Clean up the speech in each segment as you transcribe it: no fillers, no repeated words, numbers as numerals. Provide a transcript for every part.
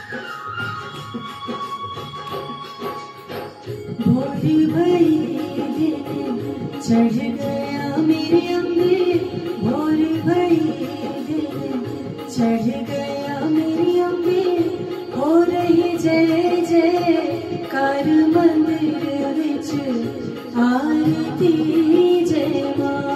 भोर भई दिन चढ़ गया मेरे अम्बे, भोर भई दिन चढ़ गया मेरे अम्बे, हो रही जय जय कार मंदिर विच आरती जय मां।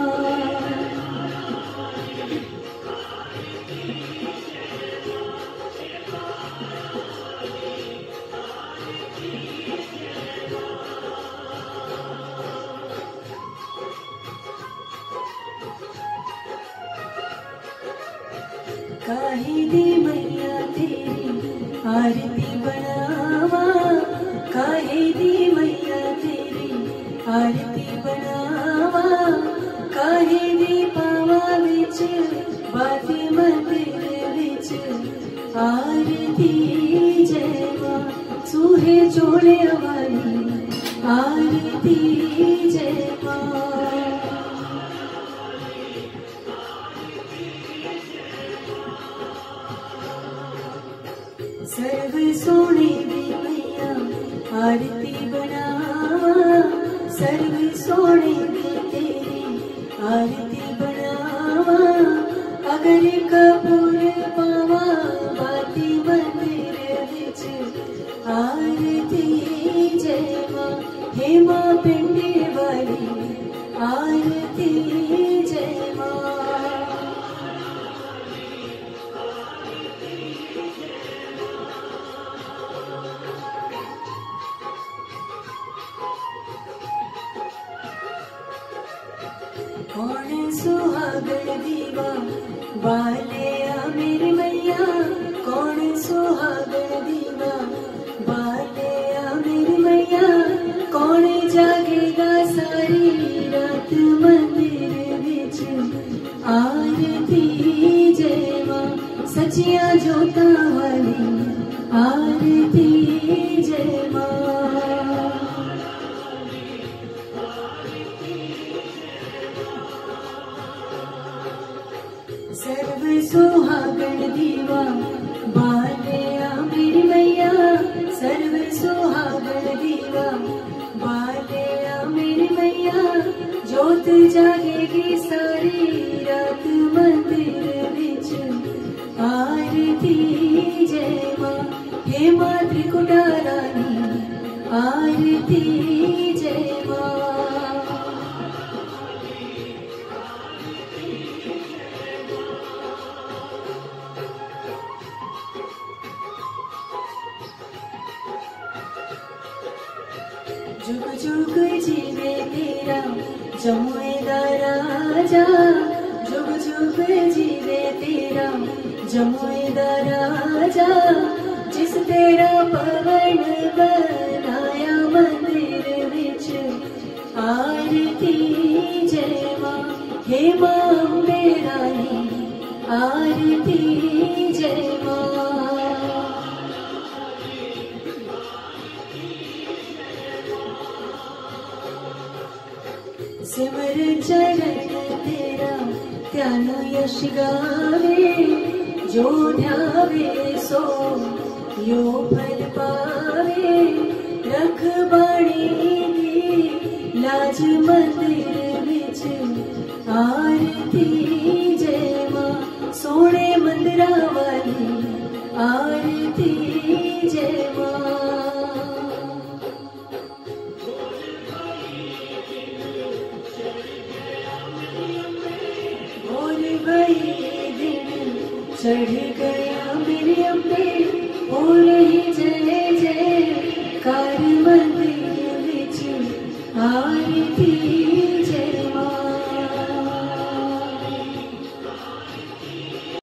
काहे दी मैया तेरी आरती बनावा, काहे दी मैया तेरी आरती बनावा, काहे दी पावा विच बाती मंदिर विच आरती जय मां। सूहे चोले वाली आरती जय मां। सर्व सोने दी मैया आरती बनावा, सर्व सोने दी तेरी आरती बनावा, अगर कपूर पावा बाती मंदिर विच आरती जय मां। हे मां पिंडे वाली आरती जय मां। कौन सुहागन दीवा बाले आ मेरी मैया, कौन सुहागन दीवा बाले आ मेरी मैया, कौन जागेगा सारी रात मंदिर विच आरती जय मां। सचिया जोता वाली आरती जय मां। सर्व सुहागन दीवा बाले आ मेरी मैया, सर्व सुहागन दीवा बाले आ मेरी मैया, जोत जागेगी सारी रात मंदिर विच आरती जय मां। हे मां त्रिकुटा रानी आरती जय मां। जुग जुग जीवे तेरा जमुए दा राजा, जुग जुग जीवे तेरा जमुए दा राजा, जिस तेरा पवन बनाया मंदिर विच आरती जय मां। हे मां अम्बे रानी आरती जय मां। सिमर चरण तेरा ध्यान यश गावे, जो ध्यावे सो यो फल पावे, रख बाणी दी लाज मंदिर विच आरती जय मां। सोने मंदिरा वाली आरती जय मां। चढ़ गया मेरे अम्बे, हो रही जय जय कार मंदिर विच आरती जय मां।